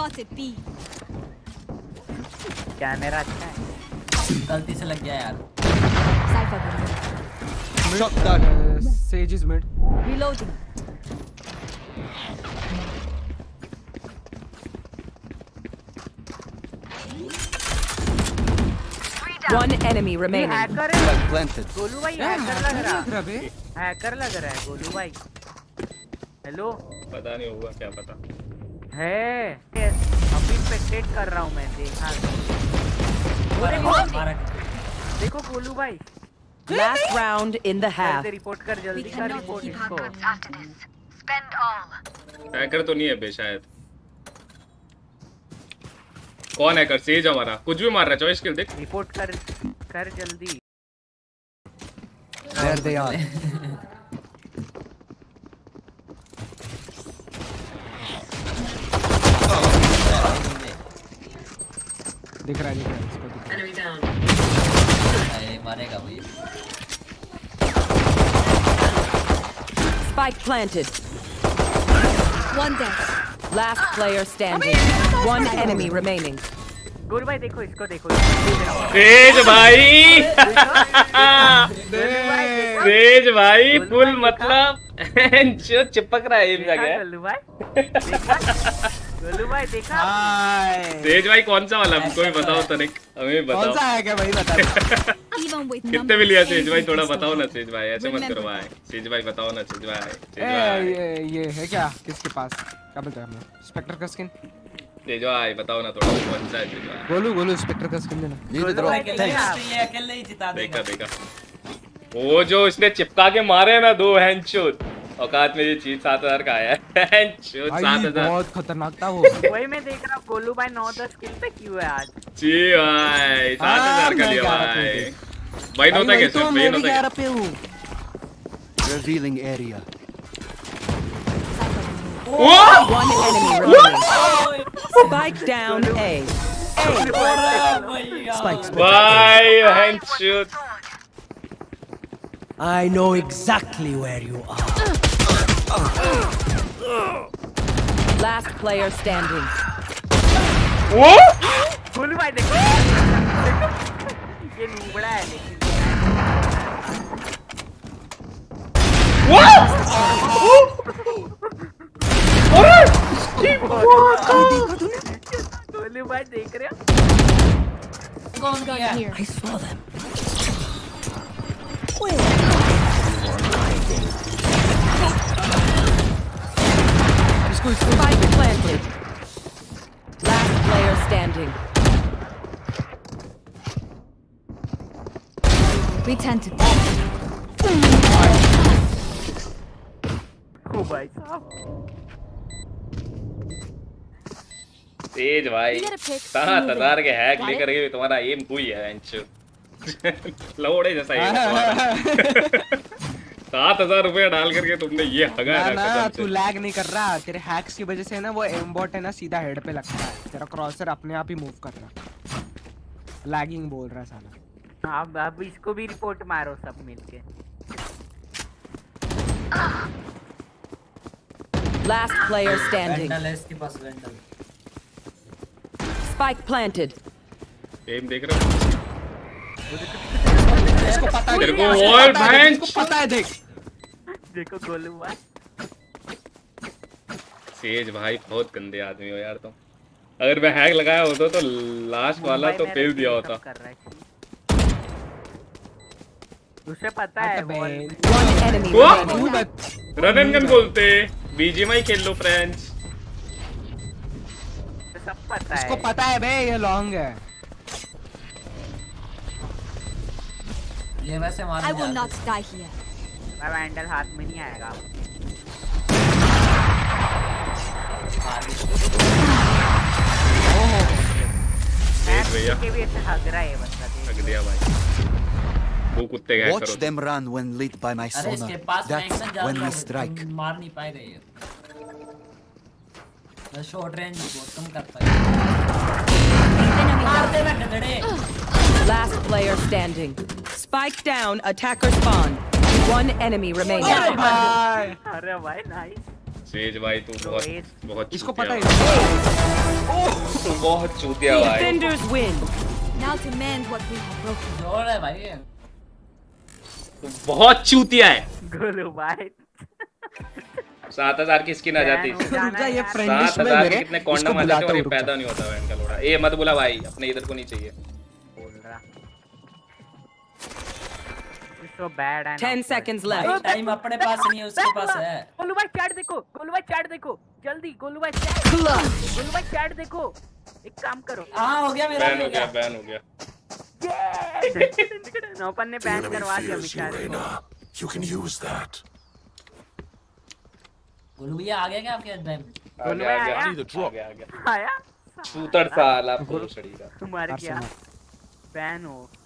Spotted B. Camera अच्छा है। गलती से लग गया यार। Cypher. Shot that. Sage is mid. Reloading. One enemy remaining. Hacker है। गोलू भाई हैकर लग रहा है। हैकर लग रहा है गोलू भाई। हेलो। पता नहीं होगा क्या पता। है। अभी स्पेक्टेट कर रहा हूँ मैं देखा। देखो गोलू भाई। Last round in the half. जल्दी रिपोर्ट कर जल्दी कर रिपोर्ट इसको। हैकर तो नहीं है बे शायद। कौन हैकर? सेज हमारा कुछ भी मार रहा है। चॉइस किल देख। रिपोर्ट कर जल्दी। There they are. दिख रहा है इसको दिख रहा है। मारेगा भाई। Spike planted. One dead. Last player standing. One enemy remaining. Golu भाई देखो इसको देखो। सेज भाई। सेज भाई फुल मतलब जो चिपक रहा है एम जगह। गोलू भाई देखा। सेज भाई कौन सा वाला हमको भी बताओ तनिक। हमें बताओ कौन सा है क्या भाई बता। कितने भी लिया सेज भाई थोड़ा बताओ ना सेज भाई। ऐसे मत करो भाई। सेज भाई बताओ ना सेज भाई। ये है क्या किसके पास क्या बोलते हैं हमें स्पेक्टर का स्किन। सेज भाई बताओ ना थोड़ा कौन सा है सेज भाई। गोलू स्पेक्टर का स्किन देना। ये अकेले ही जिता देगा। देखा वो जो इसने चिपका के मारे ना दो हैंडशॉट। औकात में ये चीज 7000 का आया है। हैंडशॉट 7000 बहुत खतरनाक था वो। वही मैं देख रहा हूँ गोलू भाई 9-10 किल पे क्यों है आज। जी भाई 7000 का लिया भाई। भाई नोता कैसे भाई नोता पे हूं। Revealing area. One enemy remaining. Spike down A. Spike. Bye, handshoot. I know exactly where you are. Last player standing. What? Golu भाई देखो। ये नुबड़ा है लेकिन। What? गोलू भाई देख रहे हो? Gone here. I saw them. Spike planted. Last player standing. We tend to. ओ भाई साहब। तेज भाई 7000 के हैक लेकर के तुम्हारा एम कोई है हैंडशॉट। लौड़े जैसा एम 7000 रुपया डाल करके तुमने ये हगा है ना। तू लैग नहीं कर रहा। तेरे हैक्स की वजह से ना वो एम बॉट है ना सीधा हेड पे लगता है। तेरा क्रॉसर अपने आप ही मूव कर रहा। लैगिंग बोल रहा साला। अब इसको भी रिपोर्ट मारो सब मिलके। Last player standing. वेंडल है इसके पास वेंडल। Spike planted. एम देख रहा हूँ। इसको पता है। तेरे को और भैंस इसको पता है देख। देखो गोलू भाई। सेज भाई बहुत गंदे आदमी हो यार तुम। अगर मैं हैक लगाया होता तो लास्ट वाला तो फेल दिया होता। उसे पता है। One enemy remaining. Run and gun बोलते। बीजीएमआई खेल लो फ्रेंड्स। सब पता है। इसको पता है बे ये लॉन्ग है। ये वैसे मार। I will not die here. मैं वैंडल हाथ में नहीं आएगा। भैया के भी ऐसे हग रहा है बंदा। हग दिया भाई। वो कुत्ते गए करो। Watch them run when lit by my sonar. That's when we strike. मार नहीं पाएगा ये। मैं शॉर्ट रेंज बहुत कम करता है। मारते ना गधड़े। Last player standing. Spike down. Attacker spawn. One enemy remaining. अरे भाई नाइस। सेज भाई तू बहुत इसको पता है। बहुत चूतिया भाई। Defenders win. Now to mend what we have broken. जोर है भाई ये। बहुत चूतिया है। गोलू भाई 7,000 की स्किन आ जाती। रुक ये फ्रेंड लिस्ट में 7,000 मेरे कितने कॉन्डम आ जाते और ये पैदा नहीं होता इनका लोड़ा। ये मत बुला भाई, अपने इधर को नहीं चाहिए। बोल रहा so bad and 10 seconds left. Time अपने पास नहीं है, उसके पास है। गोलू भाई चैट देखो, गोलू भाई चैट देखो जल्दी, गोलू भाई चैट, गोलू भाई चैट देखो। एक काम करो। हाँ हो गया मेरा। बैन हो गया, बैन हो गया। नौपन ने बैन करवा दिया बेचारे को। You can use that. Golu भैया आ गया क्या आपके टाइम? गोलू भाई आया? आ गया। आया? सूतर साला पुरुष शरीर का। मर गया। बैन हो।